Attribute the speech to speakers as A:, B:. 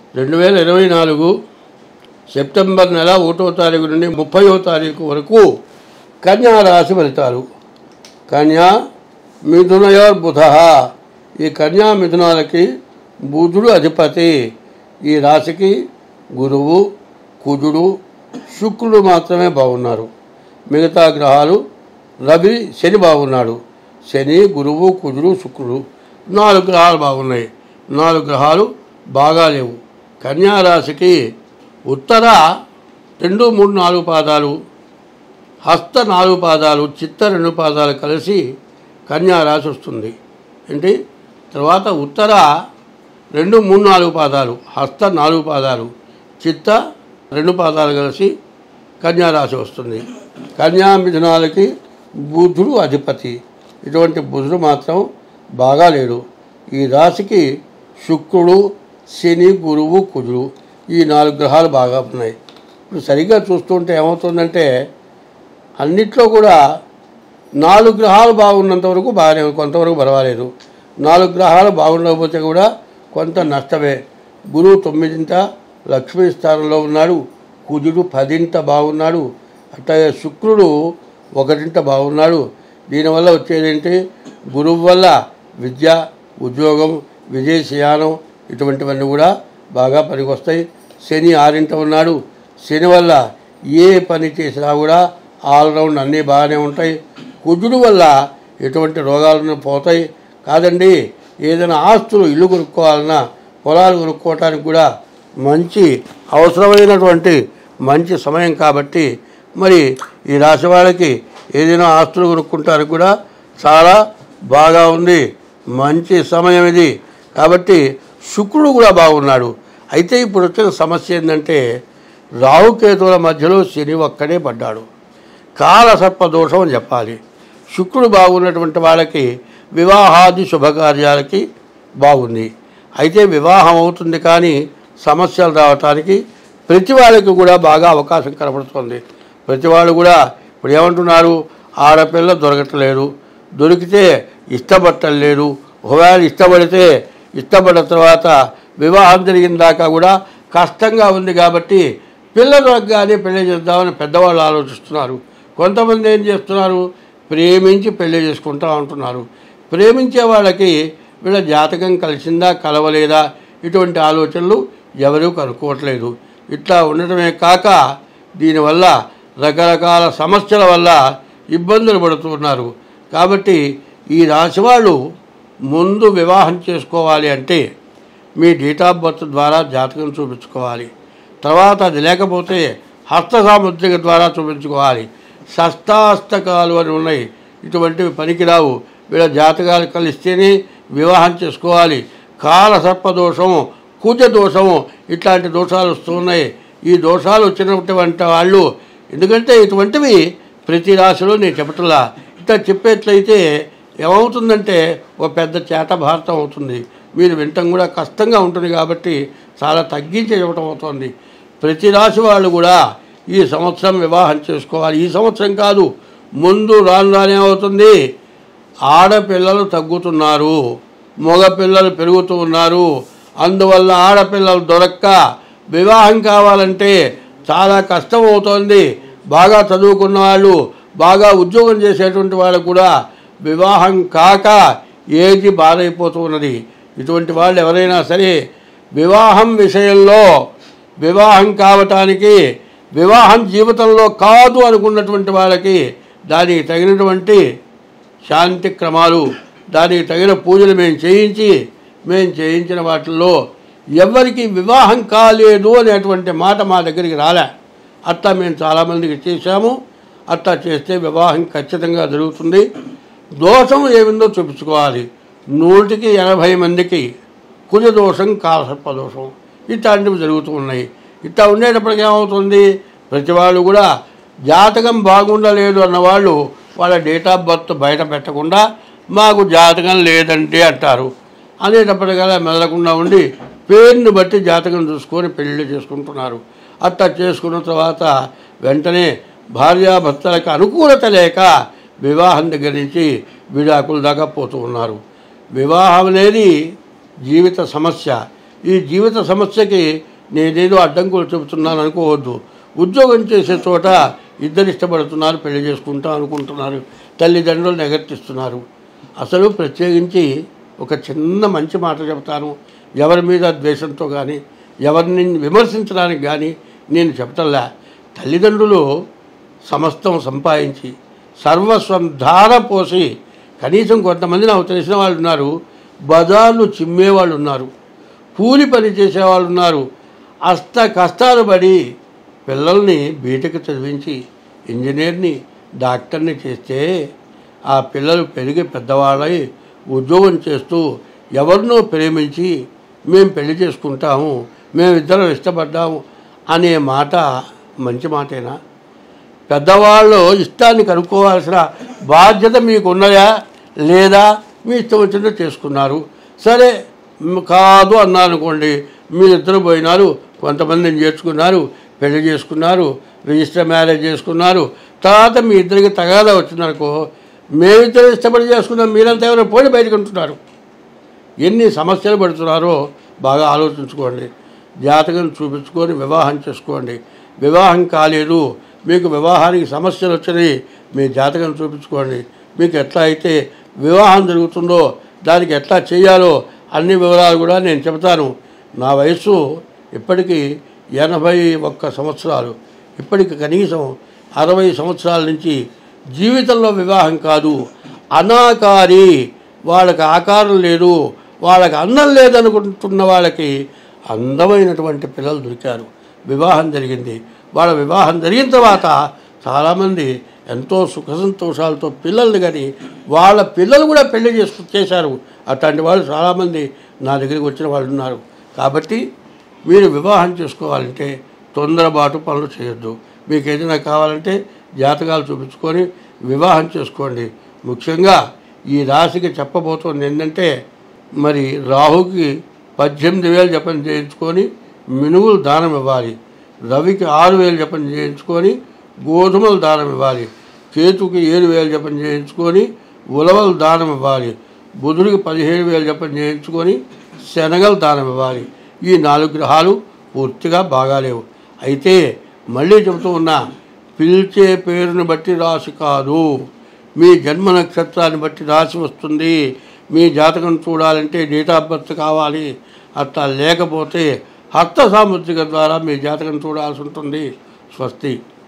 A: 2024 September నెల 1వ తారీఖు నుండి 30వ తారీఖు వరకు కన్యా రాశి ఫలితాలు. కన్యా మిథునయోర్ బుధ. ఈ కన్యా మిథునాలకి బుధుడు అధిపతి. ఈ రాశికి గురువు, కుజుడు, శుక్రుడు మాత్రమే బాగున్నారు. మిగతా గ్రహాలు రవి, శని బాగున్నాడు. శని, గురువు, కుజుడు, శుక్రుడు 4 గ్రహాలు బాగున్నాయి. 4 గ్రహాలు బాగాలేవు. కన్యా రాశికి ఉత్తర 2, 3, 4 పాదాలు, హస్త 4 పాదాలు, చిత్త 2 పాదాలు కలిసి కన్యా రాశి వస్తుంది. ఏంటి తర్వాత ఉత్తర 2, 3, 4 పాదాలు, హస్త 4 పాదాలు, చిత్త 2 పాదాలు కలిసి కన్యా రాశి వస్తుంది. కన్యా మిథునాలకి బుధుడు అధిపతి. ఇటువంటి బుధుడు మాత్రం బాగా లేడు. ఈ రాశికి శుక్రుడు, శని, గురువు, కుజుడు ఈ 4 గ్రహాలు బాగా ఉన్నాయి. ఇప్పుడు సరిగ్గా చూస్తుంటే ఏమవుతుందంటే అన్నిట్లో కూడా 4 గ్రహాలు బాగున్నంత వరకు బాగానే, కొంతవరకు పర్వాలేదు. 4 గ్రహాలు బాగుండకపోతే కూడా కొంత నష్టమే. గురువు 9ంట లక్ష్మీ స్థానంలో ఉన్నాడు. కుజుడు 10ంట బాగున్నాడు. అట్లాగే శుక్రుడు 1ంట బాగున్నాడు. దీనివల్ల వచ్చేదేంటి, గురువు వల్ల విద్య, ఉద్యోగం, విదేశయానం ఇటువంటివన్నీ కూడా బాగా పనికొస్తాయి. శని 6ంట ఉన్నాడు. శని వల్ల ఏ పని చేసినా కూడా ఆల్రౌండ్ అన్నీ బాగానే ఉంటాయి. కుజుడు వల్ల ఎటువంటి రోగాలను పోతాయి. కాదండి, ఏదైనా ఆస్తులు, ఇల్లు కొనుక్కోవాలన్నా, పొలాలు కొనుక్కోవటానికి కూడా మంచి అవసరమైనటువంటి మంచి సమయం కాబట్టి మరి ఈ రాశి వాళ్ళకి ఏదైనా ఆస్తులు కొనుక్కుంటానికి కూడా చాలా బాగా ఉంది. మంచి సమయం ఇది. కాబట్టి శుక్రుడు కూడా బాగున్నాడు. అయితే ఇప్పుడు వచ్చిన సమస్య ఏంటంటే రాహుకేతువుల మధ్యలో శని ఒక్కడే పడ్డాడు. కాలసర్ప దోషం అని చెప్పాలి. శుక్రుడు బాగున్నటువంటి వాళ్ళకి వివాహాది శుభకార్యాలకి బాగుంది. అయితే వివాహం అవుతుంది కానీ సమస్యలు రావటానికి ప్రతి వాళ్ళకి కూడా బాగా అవకాశం కనపడుతుంది. ప్రతి వాళ్ళు కూడా ఇప్పుడు ఏమంటున్నారు, ఆడపిల్ల దొరకట్లేదు, దొరికితే ఇష్టపట్టలేదు, ఒకవేళ ఇష్టపడితే ఇష్టపడిన తర్వాత వివాహం జరిగిన దాకా కూడా కష్టంగా ఉంది కాబట్టి పిల్ల దొరకగానే పెళ్లి చేద్దామని పెద్దవాళ్ళు ఆలోచిస్తున్నారు. కొంతమంది ఏం చేస్తున్నారు, ప్రేమించి పెళ్లి చేసుకుంటా ఉంటున్నారు. ప్రేమించే వాళ్ళకి వీళ్ళ జాతకం కలిసిందా కలవలేదా ఇటువంటి ఆలోచనలు ఎవరూ కనుక్కోవట్లేదు. ఇట్లా ఉండటమే కాక దీనివల్ల రకరకాల సమస్యల వల్ల ఇబ్బందులు పడుతున్నారు. కాబట్టి ఈ రాశి వాళ్ళు ముందు వివాహం చేసుకోవాలి అంటే మీ డేట్ ఆఫ్ బర్త్ ద్వారా జాతకం చూపించుకోవాలి. తర్వాత అది లేకపోతే హస్త సాముద్రిక ద్వారా చూపించుకోవాలి. షష్టాష్టకాలు అని ఉన్నాయి, ఇటువంటివి పనికిరావు. వీళ్ళ జాతకాలు కలిస్తేనే వివాహం చేసుకోవాలి. కాలసర్పదోషము, కుజ దోషము ఇట్లాంటి దోషాలు వస్తున్నాయి. ఈ దోషాలు వచ్చినటువంటి వాళ్ళు, ఎందుకంటే ఇటువంటివి ప్రతి రాశిలో నేను చెప్పట్లా, ఇట్లా చెప్పేట్లయితే ఏమవుతుందంటే ఒక పెద్ద చేట భారతం అవుతుంది. మీరు వినటం కూడా కష్టంగా ఉంటుంది. కాబట్టి చాలా తగ్గించి చెప్పడం అవుతుంది. ప్రతి రాశి వాళ్ళు కూడా ఈ సంవత్సరం వివాహం చేసుకోవాలి. ఈ సంవత్సరం కాదు, ముందు రానే అవుతుంది. ఆడపిల్లలు తగ్గుతున్నారు, మగపిల్లలు పెరుగుతూ ఉన్నారు. అందువల్ల ఆడపిల్లలు దొరక్క వివాహం కావాలంటే చాలా కష్టం అవుతోంది. బాగా చదువుకున్న వాళ్ళు, బాగా ఉద్యోగం చేసేటువంటి వాళ్ళు కూడా వివాహం కాక ఏజీ బాధైపోతూ ఉన్నది. ఇటువంటి వాళ్ళు ఎవరైనా సరే వివాహం విషయంలో, వివాహం కావటానికి, వివాహం జీవితంలో కాదు అనుకున్నటువంటి వాళ్ళకి దానికి తగినటువంటి శాంతి క్రమాలు, దానికి తగిన పూజలు మేము చేయించిన వాటిల్లో ఎవరికి వివాహం కాలేదు అనేటువంటి మాట మా దగ్గరికి రాలే. అట్లా మేము చాలామందికి చేశాము. అట్లా చేస్తే వివాహం ఖచ్చితంగా జరుగుతుంది. దోషం ఏమిందో చూపించుకోవాలి. 100కి 80 మందికి కుజ దోషం, కాలసర్పదోషం ఇట్లాంటివి జరుగుతూ ఉన్నాయి. ఇట్లా ఉండేటప్పటికి ఏమవుతుంది, ప్రతి వాళ్ళు కూడా జాతకం బాగుండలేదు అన్నవాళ్ళు వాళ్ళ డేట్ ఆఫ్ బర్త్ బయట పెట్టకుండా మాకు జాతకం లేదంటే అంటారు. అనేటప్పటికల్లా మెదలకుండా ఉండి పేరుని బట్టి జాతకం చూసుకొని పెళ్ళిళ్ళు చేసుకుంటున్నారు. అట్లా చేసుకున్న తర్వాత వెంటనే భార్యాభర్తలకు అనుకూలత లేక వివాహం దగ్గర నుంచి విడాకుల దాకా పోతూ ఉన్నారు. వివాహం అనేది జీవిత సమస్య. ఈ జీవిత సమస్యకి నేనేదో అడ్డంకులు చెబుతున్నాను అనుకోవద్దు. ఉద్యోగం చేసే చోట ఇద్దరు ఇష్టపడుతున్నారు, పెళ్లి చేసుకుంటాం అనుకుంటున్నారు, తల్లిదండ్రులు నెగర్తిస్తున్నారు. అసలు ప్రత్యేకించి ఒక చిన్న మంచి మాట చెప్తాను. ఎవరి మీద ద్వేషంతో కానీ ఎవరిని విమర్శించడానికి కానీ నేను చెప్తల్లా. తల్లిదండ్రులు సమస్తం సంపాదించి సర్వస్వం ధార పోసి, కనీసం కొంతమంది నాకు తెలిసిన వాళ్ళు ఉన్నారు, బజార్లు చిమ్మేవాళ్ళు ఉన్నారు, కూలి పని చేసేవాళ్ళు ఉన్నారు. అష్ట కష్టాలు పడి పిల్లల్ని బీటెక్ చదివించి ఇంజనీర్ని డాక్టర్ని చేస్తే ఆ పిల్లలు పెరిగి పెద్దవాళ్ళై ఉద్యోగం చేస్తూ ఎవరినో ప్రేమించి మేము పెళ్లి చేసుకుంటాము, మేమిద్దరం ఇష్టపడ్డాము అనే మాట మంచి మాటేనా? పెద్దవాళ్ళు ఇష్టాన్ని కనుక్కోవాల్సిన బాధ్యత మీకు ఉన్నదా లేదా? మీ ఇష్టం వచ్చినట్టు చేసుకున్నారు, సరే కాదు అన్నారు అనుకోండి, మీరిద్దరు పోయినారు, కొంతమందిని చేర్చుకున్నారు, పెళ్లి చేసుకున్నారు, రిజిస్టర్ మ్యారేజ్ చేసుకున్నారు. తర్వాత మీ ఇద్దరికి తగాదా వచ్చిందనుకో, మేమిద్దరు ఇష్టపడి చేసుకున్నాం, మీరంతా ఎవరైనా పోయి బయటకు ఉంటున్నారు. ఎన్ని సమస్యలు పడుతున్నారో బాగా ఆలోచించుకోండి. జాతకం చూపించుకొని వివాహం చేసుకోండి. వివాహం కాలేదు, మీకు వివాహానికి సమస్యలు వచ్చినాయి, మీ జాతకం చూపించుకోండి. మీకు ఎట్లా అయితే వివాహం జరుగుతుందో దానికి ఎట్లా చేయాలో అన్ని వివరాలు కూడా నేను చెబుతాను. నా వయస్సు ఇప్పటికీ 81 సంవత్సరాలు. ఇప్పటికి కనీసం 60 సంవత్సరాల నుంచి జీవితంలో వివాహం కాదు, అనాకారి, వాళ్ళకి ఆకారం లేదు, వాళ్ళకి అందం లేదనుకుంటున్న వాళ్ళకి అందమైనటువంటి పిల్లలు దొరికారు, వివాహం జరిగింది. వాళ్ళ వివాహం జరిగిన తర్వాత చాలామంది ఎంతో సుఖ సంతోషాలతో పిల్లల్ని కానీ వాళ్ళ పిల్లలు కూడా పెళ్లి చేశారు. అట్లాంటి వాళ్ళు చాలామంది నా దగ్గరికి వచ్చిన వాళ్ళు ఉన్నారు. కాబట్టి మీరు వివాహం చేసుకోవాలంటే తొందరపాటు పనులు చేయొద్దు. మీకు ఏదైనా కావాలంటే జాతకాలు చూపించుకొని వివాహం చేసుకోండి. ముఖ్యంగా ఈ రాశికి చెప్పబోతోంది ఏంటంటే, మరి రాహుకి 18,000 జపం చేయించుకొని మినుగులు దానం ఇవ్వాలి, రవికి 6,000 జపం చేయించుకొని గోధుమలు దానం ఇవ్వాలి, కేతుకి 7,000 జపం చేయించుకొని ఉలవలు దానం ఇవ్వాలి, బుధుడికి 17,000 జపం చేయించుకొని శనగలు దానం ఇవ్వాలి. ఈ 4 గ్రహాలు పూర్తిగా బాగాలేవు. అయితే మళ్ళీ చెబుతూ ఉన్నా, పిలిచే పేరుని బట్టి రాశి కాదు, మీ జన్మ నక్షత్రాన్ని బట్టి రాశి వస్తుంది. మీ జాతకం చూడాలంటే డేట్ ఆఫ్ బర్త్ కావాలి. అట్లా లేకపోతే హస్త సాముద్రిక ద్వారా మీ జాతకం చూడాల్సి ఉంటుంది. స్వస్తి.